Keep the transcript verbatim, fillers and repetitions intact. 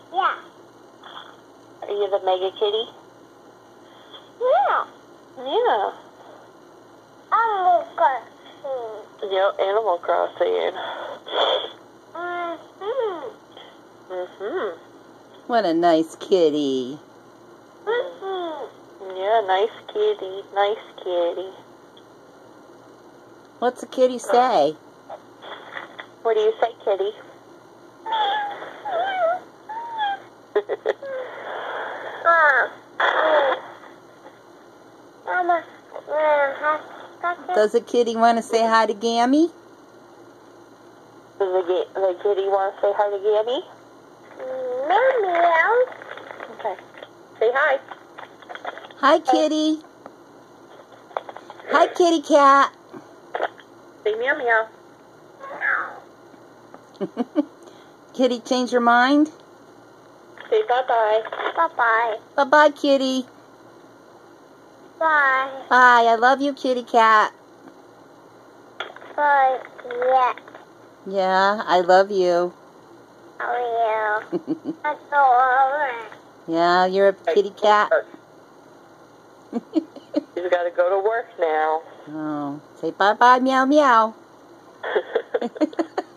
Yeah. Are you the Meghan Kitty? Yeah. Yeah. Animal Crossing. Yeah, Animal Crossing. Mm-hmm. Mm-hmm. What a nice kitty. Mm-hmm. Yeah, nice kitty. Nice kitty. What's the kitty say? What do you say, kitty? Mama, Does the kitty want to say hi to Gammy? Does the, ga the kitty want to say hi to Gammy? meow meow. Okay. Say hi. Hi, kitty. Hi, kitty cat. Say meow meow. Kitty, change your mind? Say bye-bye. Bye-bye. Bye-bye, kitty. Bye. Bye. I love you, kitty cat. Bye. Yeah. Yeah, I love you. Oh, yeah. That's all. Yeah, you're a kitty cat. You've got to go to work now. Oh, say bye-bye, meow meow.